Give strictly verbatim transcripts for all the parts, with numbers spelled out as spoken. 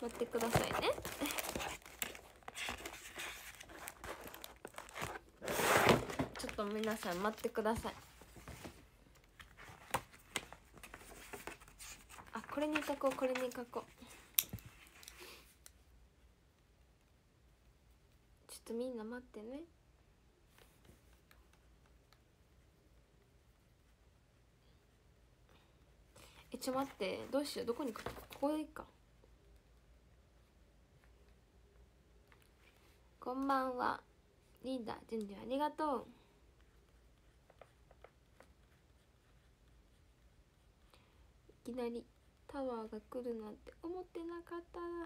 待ってくださいねちょっと皆さん待ってください。あ、これに書こう、これに書こう。ちょっとみんな待ってね。え、ちょ待って、どうしよう、どこに書く？ここでいいか。こんばんは、リーダー準備ありがとう。いきなりタワーが来るなんて思ってなかったな。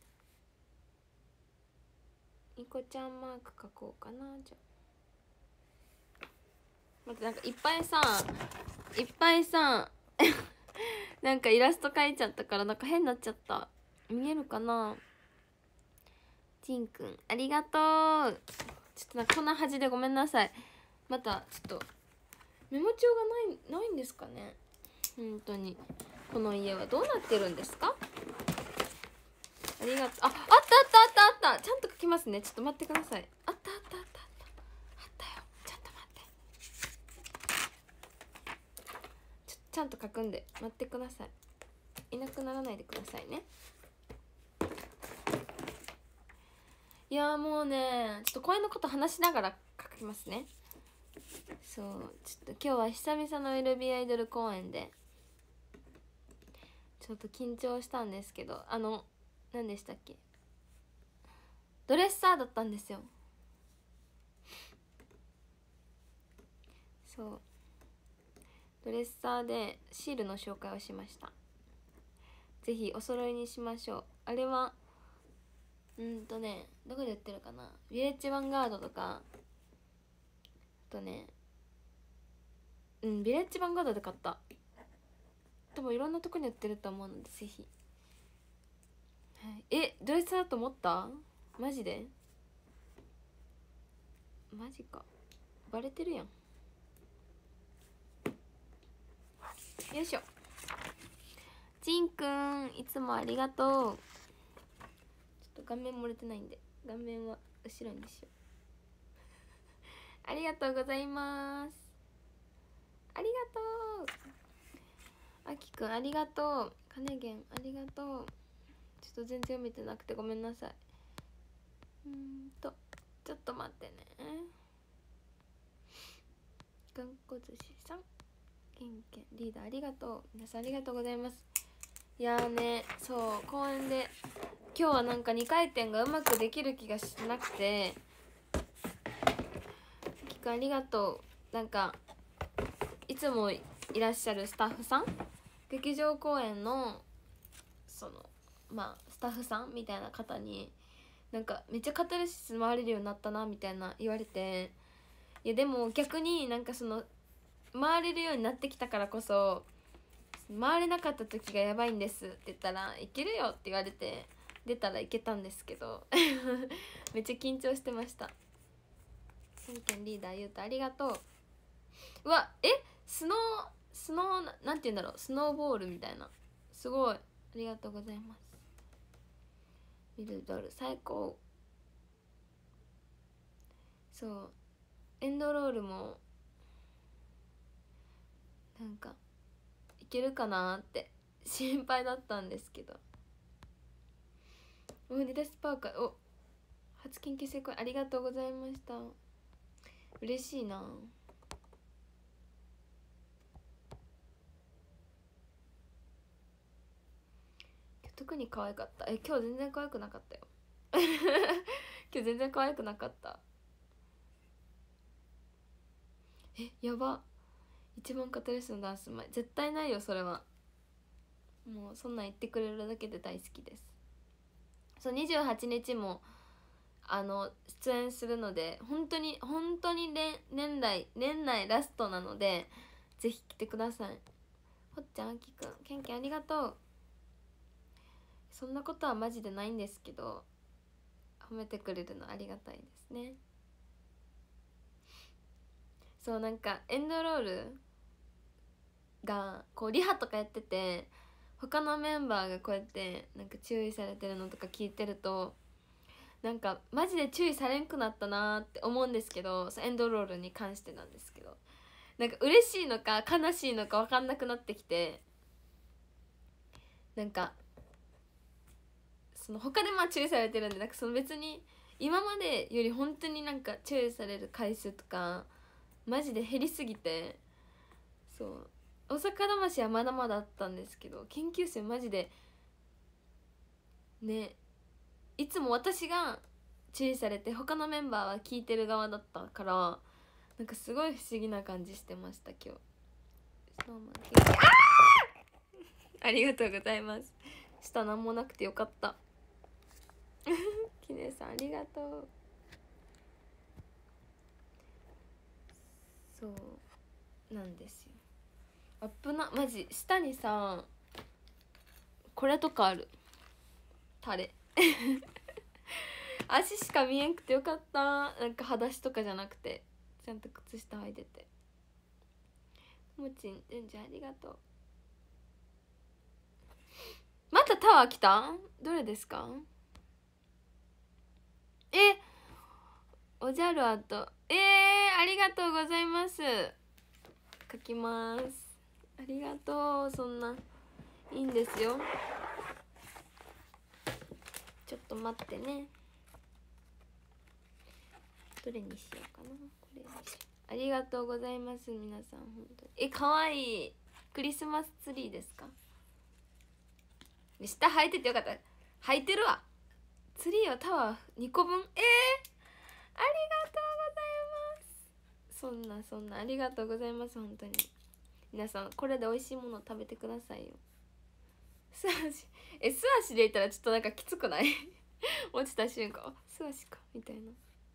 ニコちゃんマーク書こうかな。じゃあ待って、なんかいっぱいさいっぱいさなんかイラスト描いちゃったからなんか変になっちゃった。見えるかな。ちんくんありがとう。ちょっとなんかこんな恥でごめんなさい。またちょっとメモ帳がないないんですかね。本当にこの家はどうなってるんですか。ありがとう。あ、あったあったあったあった。ちゃんと書きますね。ちょっと待ってください。あったあったあったあったあったよ。ちょっと待って。ちょちゃんと書くんで待ってください。いなくならないでくださいね。いやもうね、ちょっと公園のこと話しながら書きますね。そう、ちょっと今日は久々の エルビー アイドル公演でちょっと緊張したんですけど、あの何でしたっけ、ドレッサーだったんですよ。そう、ドレッサーでシールの紹介をしました。ぜひお揃いにしましょう。あれはうんとね、どこで売ってるかな。ヴィレッジヴァンガードとか、あとね、うんヴィレッジヴァンガードで買った。多分いろんなとこに売ってると思うのでぜひ、はい、え、ドレスだと思った？マジで？マジか、バレてるやん。よいしょ。ちんくんいつもありがとう。ちょっと画面漏れてないんで画面は後ろにしようありがとうございます。ありがとう。あきくんありがとう。かねげんありがとう。ちょっと全然読めてなくてごめんなさい。うんとちょっと待ってね。がんこ寿司さん、けんけんリーダーありがとう。皆さんありがとうございます。いやーね、そう公園で今日はなんかにかい転がうまくできる気がしなくて、きくんありがとう。なんかいつもいらっしゃるスタッフさん、劇場公演のそのまあスタッフさんみたいな方になんかめっちゃカタルシス回れるようになったなみたいな言われて、いやでも逆になんかその回れるようになってきたからこそ回れなかった時がやばいんですって言ったらいけるよって言われて出たらいけたんですけどめっちゃ緊張してました。ケンケンリーダーゆうとありがとう。うわ、え、スノースノーなんて言うんだろう、スノーボールみたいな、すごいありがとうございます。ミルドル最高。そうエンドロールもなんかいけるかなって心配だったんですけど、おリダスパーカー、お初研究成功ありがとうございました。嬉しいな。特に可愛かった。え、今日全然可愛くなかったよ今日全然可愛くなかった。え、やば、一番カタルシスのダンス前絶対ないよそれは。もうそんなん言ってくれるだけで大好きです。そう、にじゅうはちにちもあの出演するので、本当に本当に年内年内ラストなのでぜひ来てください。ほっちゃん、あきくん、けんけんありがとう。そんなことはマジでないんですけど褒めてくれるのありがたいですね。そう、なんかエンドロールがこうリハとかやってて他のメンバーがこうやってなんか注意されてるのとか聞いてると、なんかマジで注意されんくなったなーって思うんですけど、エンドロールに関してなんですけど、なんか嬉しいのか悲しいのか分かんなくなってきて、なんかその他でまあ注意されてるんで、なんかその別に今までより本当になんか注意される回数とかマジで減りすぎて、そう大阪魂はまだまだあったんですけど、研究生マジでね、いつも私が注意されて他のメンバーは聞いてる側だったから、なんかすごい不思議な感じしてました今日。ありがとうございます。下なんもなくてよかったきねさんありがとう。そうなんですよ。アップなマジ下にさこれとかある、タレ足しか見えんくてよかった。なんか裸足とかじゃなくてちゃんと靴下履いてて。もちんじゅんじゃんありがとう。またタワー来た？どれですか？えおじゃるあとえー、ありがとうございます。書きます。ありがとう。そんないいんですよ。ちょっと待ってね。どれにしようかな。これにしよう。ありがとうございます皆さん本当に。えかわいいクリスマスツリーですか？下履いててよかった。履いてるわ。ツリーはタワーにこぶん。えー、ありがとうございます。そんなそんなありがとうございます。本当に皆さんこれで美味しいものを食べてくださいよ。素足え素足で言ったらちょっとなんかきつくない落ちた瞬間素足かみたいな。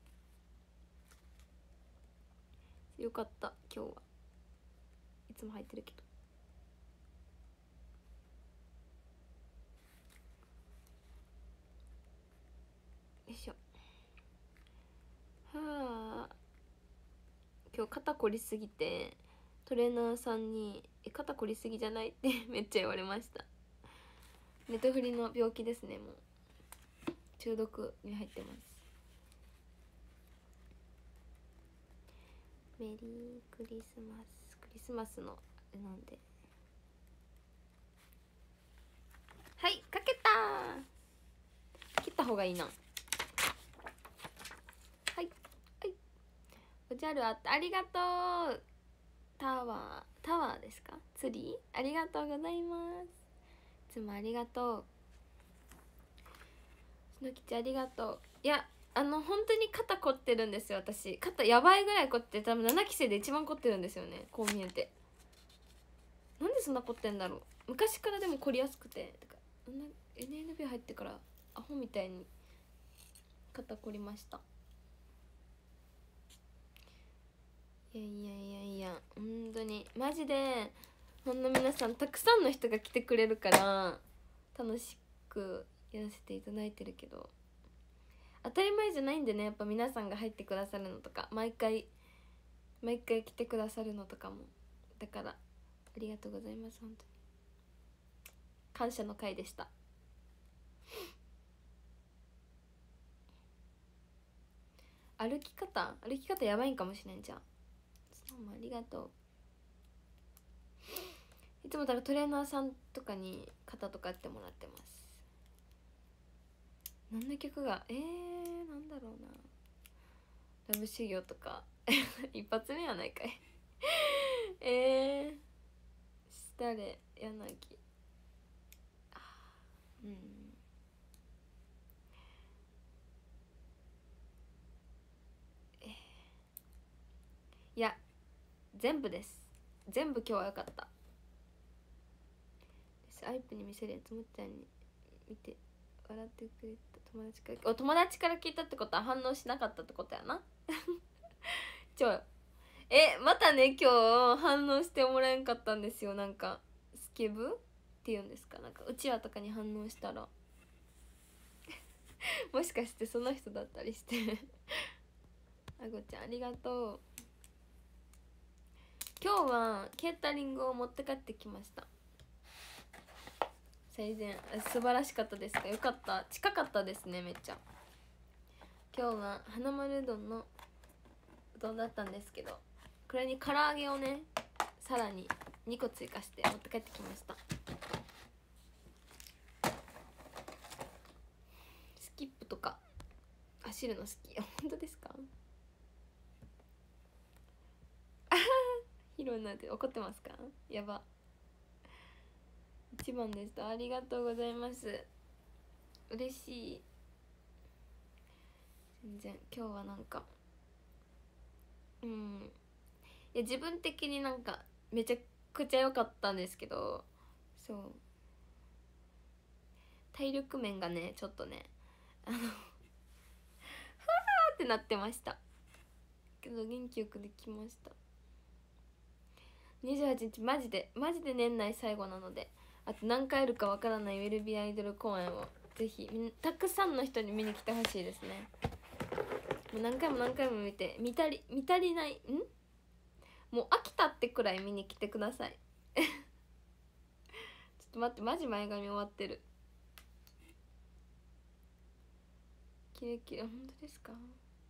よかった今日はいつも履いてるけど。よいしょ。はあ今日肩こりすぎてトレーナーさんに「え肩こりすぎじゃない？」ってめっちゃ言われました。ネトフリの病気ですね。もう中毒に入ってます。メリークリスマスクリスマスのあれなんで。はいかけた。切った方がいいな。はいはいおじゃるあってありがとう。タワータワーですか？ツリーありがとうございます。いつもありがとう。しのきちありがとう。いやあの本当に肩凝ってるんですよ。私肩やばいぐらい凝って、多分ななきせいで一番凝ってるんですよね。こう見えてなんでそんな凝ってんだろう。昔からでも凝りやすくて、てか エヌエヌビー 入ってからアホみたいに肩凝りました。いやいやいやいや本当にマジでほんの皆さんたくさんの人が来てくれるから楽しくやらせていただいてるけど、当たり前じゃないんでね。やっぱ皆さんが入ってくださるのとか毎回毎回来てくださるのとかも、だからありがとうございます。本当に感謝の会でした。歩き方歩き方やばいんかもしれんじゃん。どうもありがとう。いつもだからトレーナーさんとかに肩とかやってもらってます。何の曲がえー、なんだろうな。ラブ修行とか一発目はないかいえー、誰柳あうんえいや全部です。全部今日は良かった。アイプに見せるやつもっちゃんに見て笑ってくれた友達からお友達から聞いたってことは反応しなかったってことやなちょえまたね今日反応してもらえんかったんですよ。なんかスケブっていうんですか、なんかうちわとかに反応したらもしかしてその人だったりしてあごちゃんありがとう。今日はケータリングを持って帰ってきました。 最善素晴らしかったですか？よかった、近かったですねめっちゃ。今日は花丸うどんのうどんだったんですけど、これに唐揚げをねさらににこ追加して持って帰ってきました。スキップとか走るの好き。本当ですか？あははヒロなんて怒ってますか？やば、一番でした。ありがとうございます、嬉しい。全然今日はなんかうんいや自分的になんかめちゃくちゃ良かったんですけど、そう体力面がねちょっとねあのふわーってなってましたけど元気よくできました。にじゅうはちにちマジでマジで年内最後なので、あと何回あるかわからないウェルビーアイドル公演をぜひたくさんの人に見に来てほしいですね。もう何回も何回も見て見たり見足りないんもう飽きたってくらい見に来てくださいちょっと待って、マジ前髪終わってる。キレキレ本当ですか？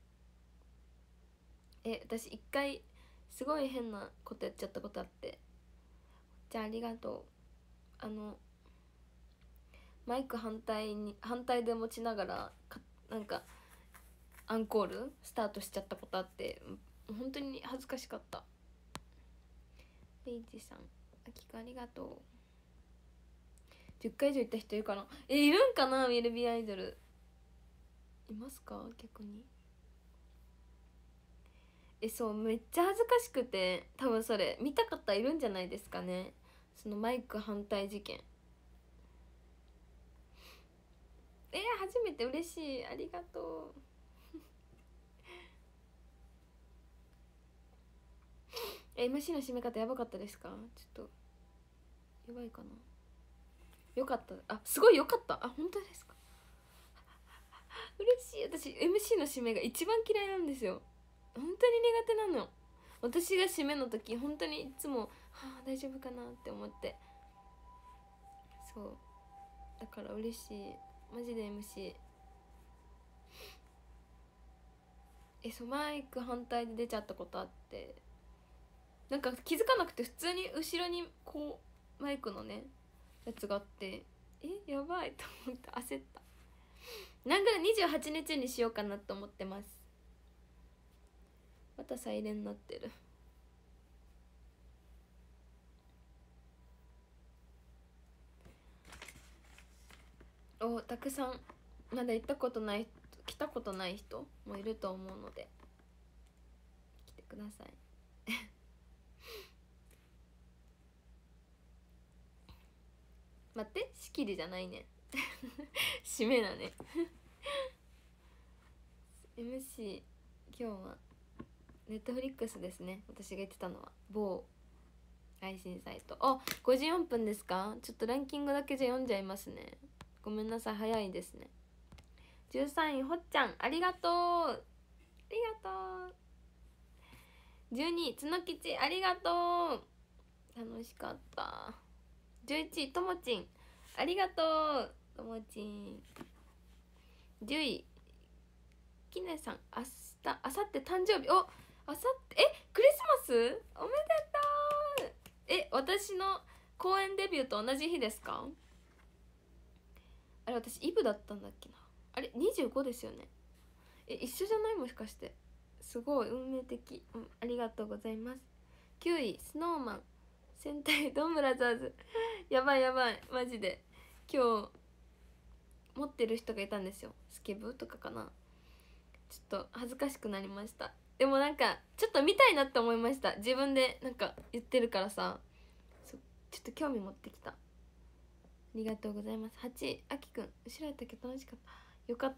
え私一回すごい変なことやっちゃったことあって、じゃあありがとう。あのマイク反対に反対で持ちながらかなんかアンコールスタートしちゃったことあって、本当に恥ずかしかった。レイジさん、あきくありがとう。じゅっかい以上行った人いるかな？えいるんかな？ウィルビーアイドルいますか逆に？えそうめっちゃ恥ずかしくて、多分それ見た方いるんじゃないですかね、そのマイク反対事件。えー、初めて嬉しい、ありがとうえ エムシー の締め方やばかったですか？ちょっとやばいかな。よかった、あすごいよかった、あ本当ですか？嬉しい。私 エムシー の締めが一番嫌いなんですよ、本当に苦手なの。私が締めの時本当にいつもはあ大丈夫かなって思って、そうだから嬉しいマジで エムシー。 えそうマイク反対で出ちゃったことあって、なんか気づかなくて普通に後ろにこうマイクのねやつがあって、えやばいと思って焦った。なんぐらいにじゅうはちにちにしようかなと思ってます。またサイレンになってる。おたくさんまだ行ったことない来たことない人もいると思うので来てください待って仕切りじゃないね締めだねエムシー 今日はネットフリックスですね。私が言ってたのは某配信サイト。あごじゅうよんぷんですか？ちょっとランキングだけじゃ読んじゃいますね、ごめんなさい、早いですね。じゅうさんいほっちゃんありがとうありがとう。じゅうにいつのきちありがとう楽しかった。じゅういちいともちんありがとうともちん。じゅういきねさんあしたあさって誕生日。おあさってえクリスマスおめでとう。え私の公演デビューと同じ日ですか？あれ私イブだったんだっけな。あれにじゅうごですよね。え一緒じゃない？もしかして。すごい運命的、うん、ありがとうございます。きゅういスノーマン戦隊ドンブラザーズやばいやばいマジで今日持ってる人がいたんですよ。スケブとかかな。ちょっと恥ずかしくなりました。でもなんかちょっと見たいなって思いました。自分でなんか言ってるからさ、そちょっと興味持ってきた。ありがとうございます。はちいあきくん後ろやったけど楽しかった。よかった、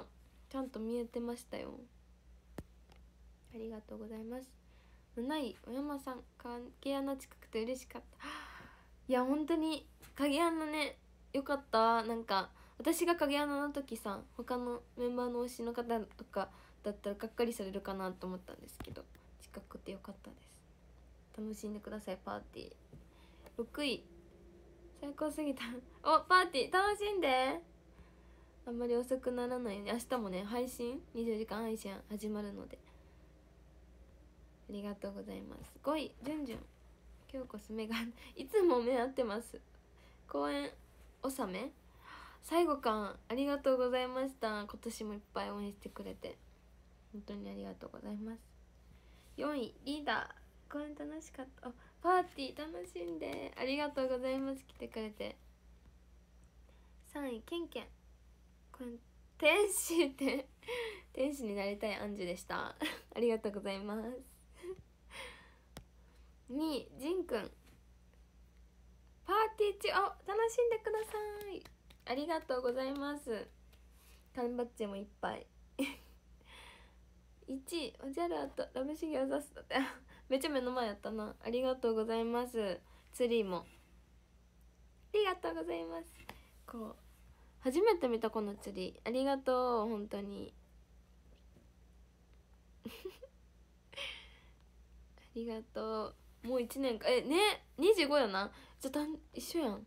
ちゃんと見えてましたよ。ありがとうございます。なないお山さん影穴近くて嬉しかった。いや本当に影穴ねよかった。なんか私が影穴の時さ他のメンバーの推しの方とかだったらがっかりされるかなと思ったんですけど、近くてよかったです。楽しんでくださいパーティー。ろくい最高すぎたおパーティー楽しんで。あんまり遅くならないように明日もね配信にじゅうじかん配信始まるのでありがとうございます。ごいじゅんじゅん今日こそ目がいつも目合ってます。公演納め最後かありがとうございました。今年もいっぱい応援してくれて本当にありがとうございます。よんいリーダー公演楽しかった。パーティー楽しんでありがとうございます。来てくれて。さんいケンケンこれ天使って天使になりたいアンジュでしたありがとうございますにいジンくんパーティー中あ楽しんでください。ありがとうございます。缶バッジもいっぱいいちいおじゃるあとラブシゲを指すだってめっちゃ目の前やったな。ありがとうございます。ツリーもありがとうございます。こう初めて見たこのツリーありがとう本当にありがとう。もういちねんかえねにじゅうごやな。じゃあ一緒やん。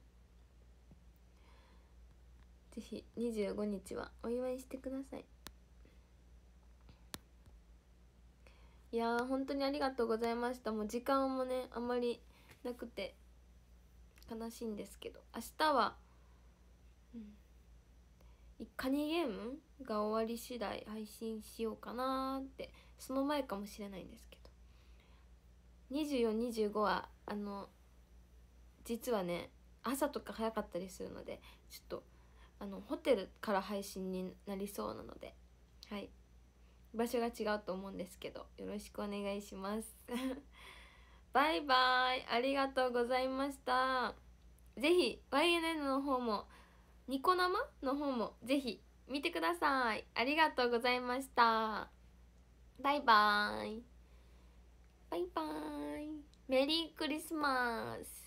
ぜひにじゅうごにちはお祝いしてください。いやー本当にありがとうございました。もう時間もねあんまりなくて悲しいんですけど明日は、うん、カニゲームが終わり次第配信しようかなーって。その前かもしれないんですけどにじゅうよん、にじゅうごはあの実はね朝とか早かったりするのでちょっとあのホテルから配信になりそうなのではい場所が違うと思うんですけどよろしくお願いしますバイバイありがとうございました。ぜひ ワイエヌエヌ の方もニコ生の方もぜひ見てください。ありがとうございました。バイバイバイバイメリークリスマス。